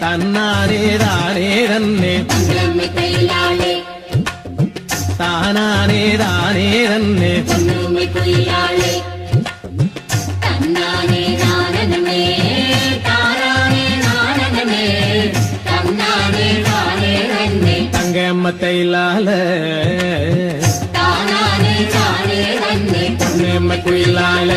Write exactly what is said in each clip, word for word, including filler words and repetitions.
தன்னானே தானே தன்னே தங்கம்மை கையிலாளே தானானே தானே தன்னே பொன்னுமை குயிலாளே தன்னானே நானனமே தாரானே நானனமே தன்னானே தானே தன்னே தங்கம்மத்தையிலால தானானே தானே தன்னே பொன்னம்மை குயிலாள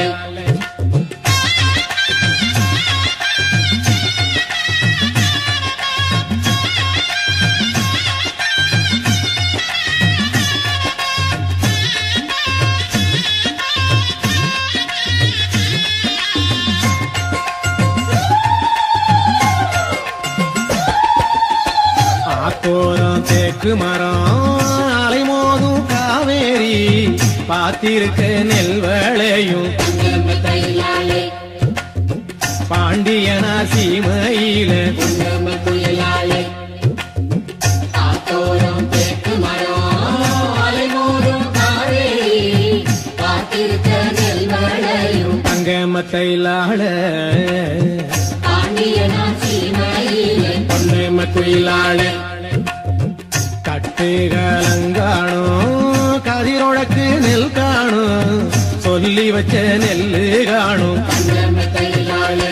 ஆத்தோரம் தேக்கு மரம் அலைமோதும் காவேரி பாத்திருக்க நெல் வேளையும் தங்கம்மை கையிலாளே பாண்டியனார் சீமையில பொன்னுமை குயிலாளே ஆத்தோரம் தேக்கு மரம் அலைமோதும் காவேரி காத்திருக்க நெல் வளையும் தங்கம்மத்தையிலாள பாண்டியனார் சீமையிலே பொன்னம்மை குயிலாள கட்டு கலங்காணும் கதிரொழக்கு நெல் காணும் சொல்லி வச்ச நெல்லு காணும் தங்கம்மை கையிலாளே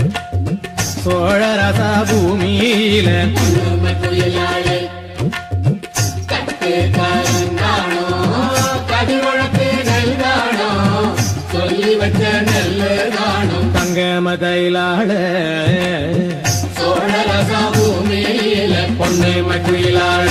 சோழரசா பூமியில பொன்னுமை குயிலாளே கட்டு கலங்கானோ கதிரொழக்கு நெல் காணோ சொல்லி வச்ச நெல்லு காணோ தங்கமதையிலாள சோழரசா பூமியில பொன்னம்மை குயிலாள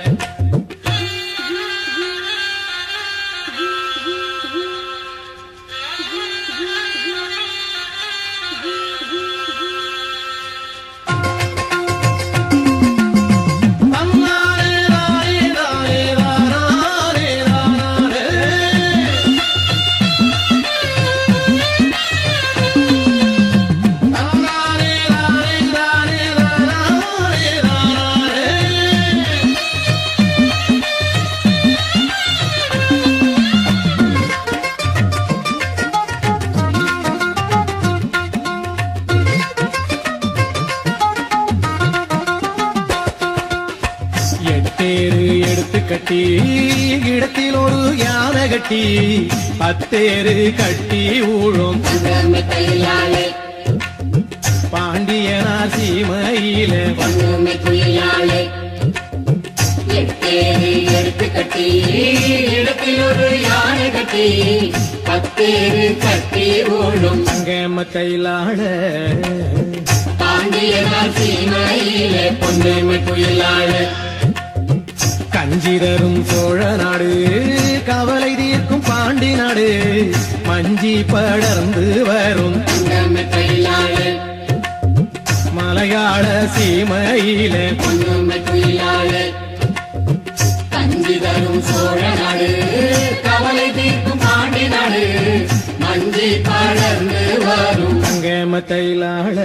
எட்டேரு எடுத்து கட்டி இடத்தில் ஒரு யானை கட்டி பத்தேரு கட்டி ஊழும் தங்கம்மை கையிலாளே பாண்டியனார் சீமையில பொன்னுமை குயிலாளே எட்டேரு எடுத்து கட்டி இடத்தில் ஒரு யானை கட்டி பத்தேரு கட்டி ஓடும் தங்கம்மத்தையிலாள பாண்டியனார் சீமையிலே பொன்னம்மை குயிலாள கஞ்சிதரும் சோழ நாடு கவலை தீர்க்கும் பாண்டி நாடு மஞ்சி படர்ந்து வரும் தங்கம்மை கையிலாளே மலையாள சீமையில பொன்னுமை குயிலாளே கஞ்சி தரும் சோழ நாடு கவலை தீர்க்கும் பாண்டி நாடு மஞ்சி படர்ந்து வரும் தங்கம்மத்தையிலாள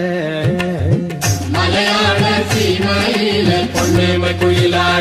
மலையாள சீமையிலே பொன்னம்மை குயிலாள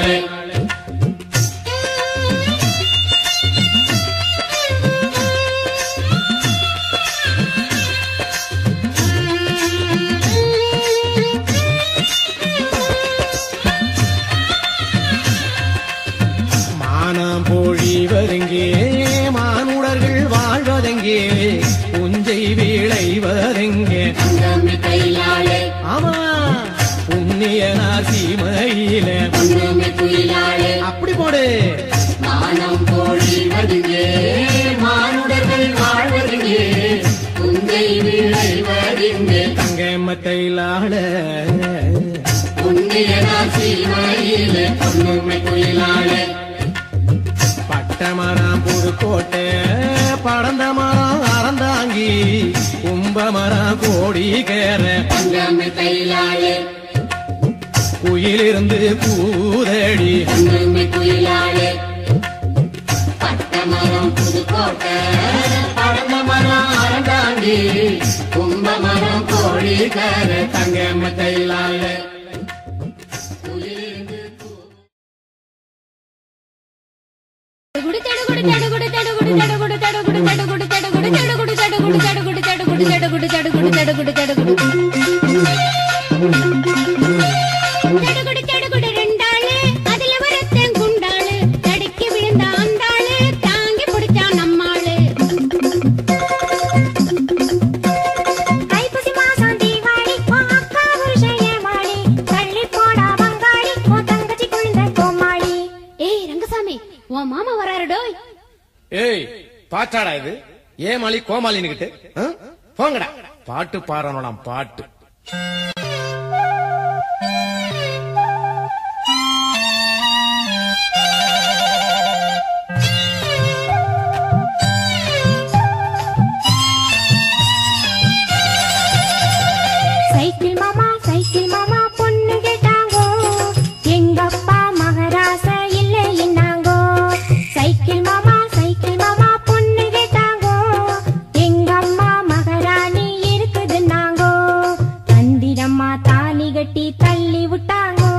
மானம் பொழிவதெங்கே மானுடர்கள் வாழ்வதெங்கே புஞ்சை விளைவதெங்கே தங்கம்மை கையிலாளே ஆமா புண்ணியனார் சீமையில பொன்னுமை குயிலாளே அப்படி போடு மானம் பொழிவதுங்கே மானுடர்கள் வாழ்வதுங்கே புஞ்சை விளைவதுங்கே தங்கம்மத்தையிலாள புண்ணியனார் சீமையிலே பொன்னுமை குயிலாளே பட்டமரம் புதுக்கோட்டை படந்த மரம் அறந்தாங்கி கும்பமரம் கோடி கேற தங்கம்மை கையிலாளே குயிலிருந்து பூதடி பொன்னுமை குயிலாளே பட்டமரம் புதுக்கோட்டை படந்த மரம் அறந்தாண்டி கும்பமரம் கோழி கர தங்கம்மத்தையிலாள குடு உன் மாமா வராருடோ. ஏய் பாட்டாடா இது, ஏமாளி கோமாளின்னுகிட்டு போங்கடா. பாட்டு பாடணும் பாட்டு. சைக்கிள் மாமா சைக்கிள் மாமா பொண்ணு கேட்டாங்கோ, எங்க அப்பா மகராச இல்லை என்னாங்கோ. சைக்கிள் மாமா சைக்கிள் மாமா பொண்ணு கேட்டாங்கோ, எங்க அம்மா மகராணி இருக்குதுன்னாங்கோ. தந்திரம்மா தாலி கட்டி தள்ளி விட்டாங்கோ.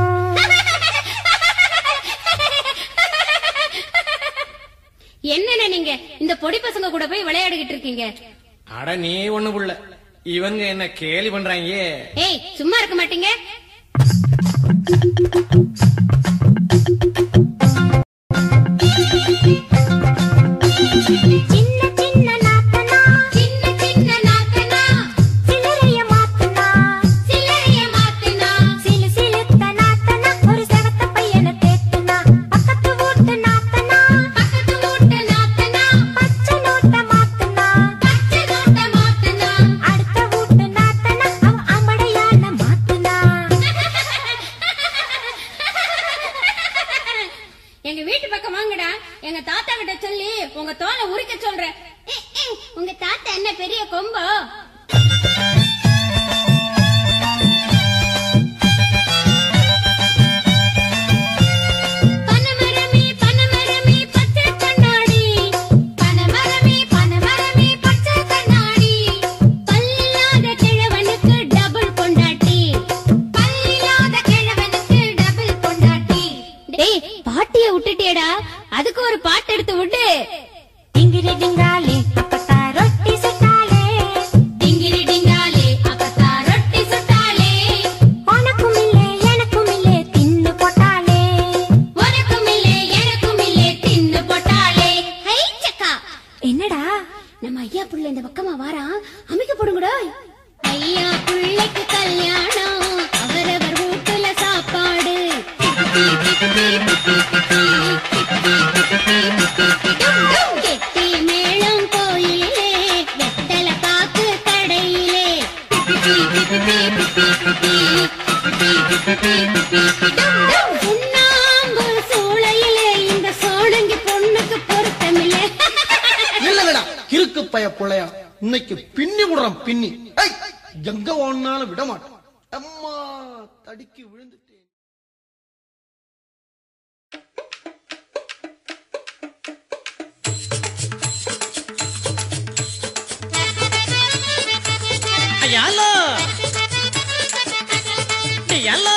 என்னென்ன நீங்க இந்த பொடி பசங்க கூட போய் விளையாடிக்கிட்டு இருக்கீங்க? அட நீ ஒண்ணு புள்ள, இவங்க என்ன கேலி பண்றாங்க. ஏய் சும்மா இருக்க மாட்டீங்க. சின்ன சின்ன நாத்தனா சின்ன சின்ன நாத்தனா சிலரைய மாத்தனா சிலரைய மாத்தனா சிலு சிலுத்த நாத்தனா ஒரு செவத்த பையனை தேத்துனா. பக்கத்து வீட்டு நாத்தனா பக்கத்து வீட்டு நாத்தனா பச்சை நோட்ட மாத்தனா பச்சை நோட்ட மாத்தனா. அடுத்த வீட்டு நாத்தனா அவ அமடையான மாத்தனா. எங்க வீட்டு பக்கம் வாங்கடா, எங்க தாத்தா கிட்ட சொல்லி உங்க தோலை உரிக்க சொல்றேன். உங்க தாத்தா என்ன பெரிய கொம்போ? பனமரமே பனமரமே பச்சை கண்ணாடி பனமரமே பனமரமே பச்சை கண்ணாடி. பல்லில்லாத கிழவனுக்கு டபுள் பொண்டாட்டி பல்லில்லாத கிழவனுக்கு டபுள் பொண்டாட்டி. டேய் பாட்டிய விட்டுட்டேடா, அதுக்கு ஒரு பாட்டு எடுத்து விட்டு. டிங்கிரி டிங்காலே அப்பத்தா ரொட்டி சுட்டாலே டிங்கிரி டிங்காலே அப்பத்தா ரொட்டி சுட்டாலே. உனக்கும் இல்லே எனக்கும் இல்லே தின்னு போட்டாலே உனக்கும் இல்லே எனக்கும் இல்லே தின்னு போட்டாலே. ஹை சக்கா என்னடா நம்ம ஐயா புள்ள இந்த பக்கமா வாரா, அமைக்க போடுங்கடா. ஐயா புள்ளைக்கு கல்யாணம் அவரவர் வீட்டுல சாப்பாடு. கெட்டி மேளம் கோயிலே வெத்தல பாக்கு கடையிலே. சுண்ணாம்பு சூளையிலே இந்த சோழங்கி பொண்ணுக்கு பொருத்தமில்லை. இல்லடா கிறுக்கு பய புள்ளையா, இன்னைக்கு பின்னி விடுறான் பின்னி. எங்க ஒன்னாலும் விட மாட்டேன். அம்மா தடுக்கி விழுந்துட்டேன். ஐயாலோ ஐயாலோ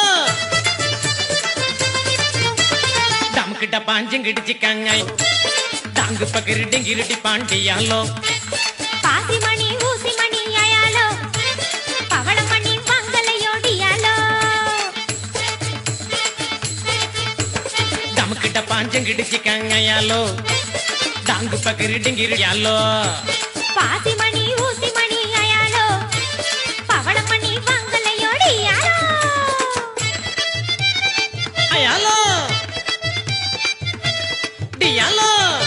டம்கிட்ட பாஞ்சங்கிடிச்சிக்காங்க தாங்கு பக்கிரிட்டி கிரிட்டி பாண்டியாலோ. பாசிமணி ஊசிமணி அயாலோ பவளமணி மங்களையோடியாலோ. டம்கிட்ட பாஞ்சங்கிடிச்சிக்காங்க ஐயாலோ தாங்கு பக்கிரிட்டி கிரிட்டியாலோ. பாசிமணி ஊசிமணி அயாலோ பவளமணி மங்களையோடியாலோ. ஐயாலோ டியாலோ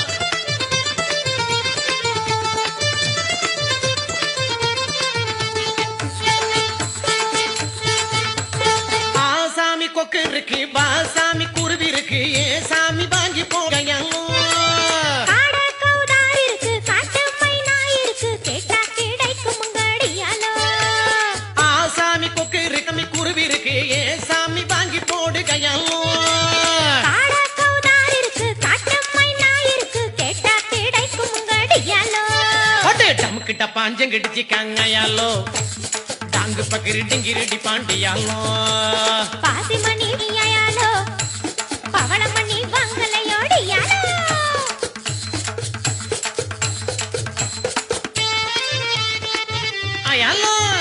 ஆசாமி கொக்கு இருக்கு பாசாமி குருவி இருக்கு, ஏ சாமி வாங்கி போகையாலோ. காட கௌதாரி இருக்கு காட்டு மைனா இருக்கு கேட்டா கிடைக்கும் முங்கடியாலோ. ஆசாமி கொக்கு இருக்கு குருவி இருக்கு, ஏ சாமி வாங்கி போடுகையாலோ. காட கௌதாரி இருக்கு காட்டு மைனா இருக்கு கேட்டா கிடைக்கும் முங்கடியாலோ. டம்கிட்ட பாஞ்சங்கிடிச்சிக்காங்க ஐயாலோ தாங்கு பக்கிரிட்டி கிரிட்டி பாண்டியாலோ. பாசிமணி அயாலோ பவளமணி மங்களையோடியாலோ. ஐயாலோ